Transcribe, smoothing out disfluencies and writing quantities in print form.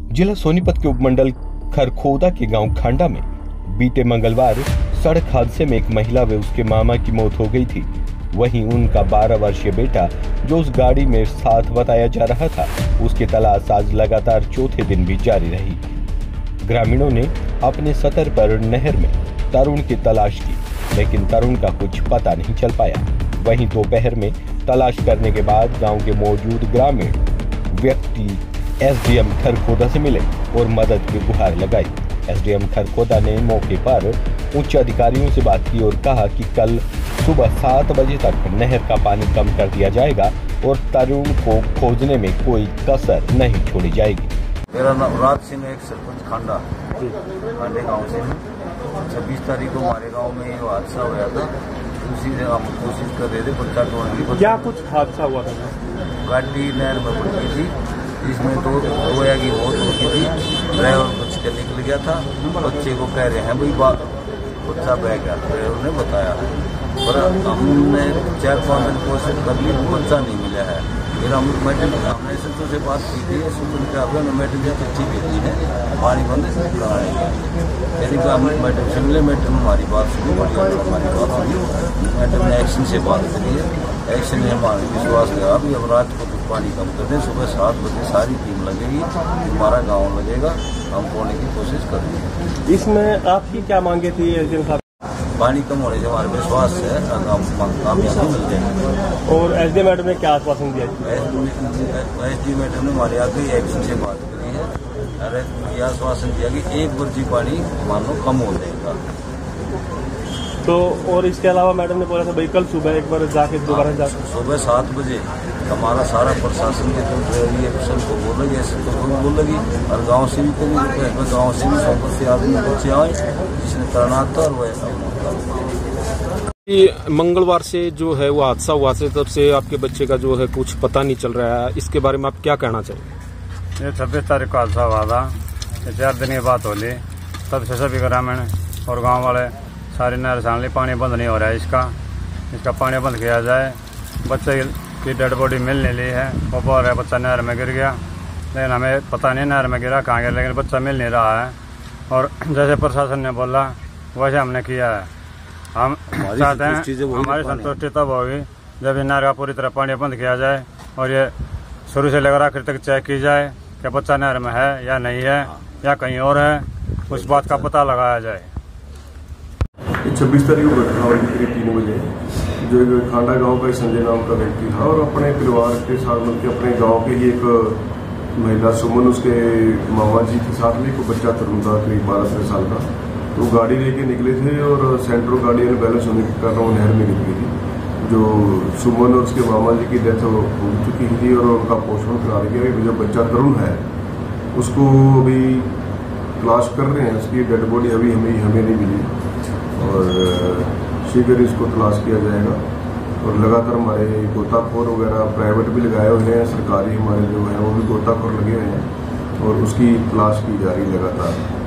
जिला सोनीपत के उपमंडल खरखोदा के गांव खांडा में बीते मंगलवार सड़क हादसे में एक महिला व उसके मामा की मौत हो गई थी। वहीं उनका 12 वर्षीय बेटा जो उस गाड़ी में साथ बताया जा रहा था, उसकी तलाश आज लगातार चौथे दिन भी जारी रही। ग्रामीणों ने अपने सतर पर नहर में तरुण की तलाश की, लेकिन तरुण का कुछ पता नहीं चल पाया। वहीं दोपहर में तलाश करने के बाद गांव के मौजूद ग्रामीण व्यक्ति एसडीएम खरखोदा से मिले और मदद की गुहार लगाई। एसडीएम खरखोदा ने मौके पर उच्च अधिकारियों से बात की और कहा कि कल सुबह 7 बजे तक नहर का पानी कम कर दिया जाएगा और तरुण को खोजने में कोई कसर नहीं छोड़ी जाएगी। मेरा नाम राज सिंह, एक सरपंच खांडा खांडे गांव से। 26 तारीख को हमारे गांव में ये हादसा हुआ था। उसी से हम कोशिश कर रहे थे पर्चा तोड़ने की। क्या कुछ हादसा हुआ था? गाड़ी नहर में पड़ गई थी, जिसमें दो गोया की मौत हो गई थी। ड्राइवर बच के निकल गया था। बच्चे को कह रहे हैं भाई बच्चा बह गया, ड्राइवर ने बताया। पर हमने 4-5 दिन कोशिश कर ली, बच्चा नहीं मिला है। फिर हमने एसएचओ से बात की थी। एसएचओ ने मैडम जो चिट्ठी भेजी है पानी बंद कराएंगे। यानी कि हमने मैडम से मिले, मैडम हमारी बात सुनी, हमारी बात सुनी। मैडम ने एक्शन से बात करी है। एक्शन ने हमारे विश्वास दिया अभी अब रात को पानी कम कर दें, सुबह 7 बजे सारी टीम लगेगी, हमारा गाँव लगेगा, हम खोलने की कोशिश करेंगे। इसमें आपकी क्या मांगे थी एसडीएम साहब? पानी कम होने से हमारे विश्वास है कामयाबी मिल जाएगी। और एसडीएम मैडम ने क्या आश्वासन दिया? एसडीएम मैडम ने हमारे आगे एक्शन से बात करी है और यह आश्वासन दिया कि 1 बर्जी पानी मान लो कम हो जाएगा। तो और इसके अलावा मैडम ने बोला था भाई कल सुबह एक बार जाके दोबारा जाकर सुबह 7 बजे हमारा सारा प्रशासन के तो को बोल लगी, ऐसे तो बोल लगी और गांव से भी गाँव से भी 100 आदमी बच्चे आए जिसने तैनात था और वह मंगलवार से जो है वो हादसा हुआ से तब से आपके बच्चे का जो है कुछ पता नहीं चल रहा है। इसके बारे में आप क्या कहना चाहिए? ये 26 तारीख को हादसा हुआ था। 4 दिन की बात हो ली, तब से सभी ग्रामीण और गांव वाले सारी नहर छान ली। पानी बंद नहीं हो रहा है, इसका पानी बंद किया जाए। बच्चे की डेड बॉडी मिलने ली है, वो बोल रहा है बच्चा नहर में गिर गया, लेकिन हमें पता नहीं नहर में गिरा कहाँ गया, लेकिन बच्चा मिल नहीं रहा है। और जैसे प्रशासन ने बोला वैसे हमने किया है। हम चाहते हैं हमारी संतुष्टि तब होगी जब ये नहर का पूरी तरह पानी बंद किया जाए और ये शुरू से लेकर आखिर तक चेक की जाए कि बच्चा नहर में है या नहीं है या कहीं और है, उस बात का पता लगाया जाए। 26 तारीख को घटना हुई करीब 3 बजे। जो खांडा गांव का संजय नाम का व्यक्ति था और अपने परिवार के साथ मतलब अपने गांव के ही एक महिला सुमन, उसके मामा जी के साथ में एक बच्चा तरुण था करीब 12 साल का। तो गाड़ी लेके निकले थे और सेंट्रो गाड़ी बैलेंस होने के कारण वो नहर में गिर गई थी। जो सुमन और उसके मामा जी की डेथ हो चुकी थी और उनका पोस्टमार्टम करा दिया। जो बच्चा तरुण है उसको अभी तलाश कर रहे हैं, उसकी डेड बॉडी अभी हमें नहीं मिली और शीघ्र इसको तलाश किया जाएगा। और लगातार हमारे गोताखोर वगैरह प्राइवेट भी लगाए हुए हैं, सरकारी हमारे जो है वो भी गोताखोर लगे हुए हैं और उसकी तलाश की जा रही लगातार।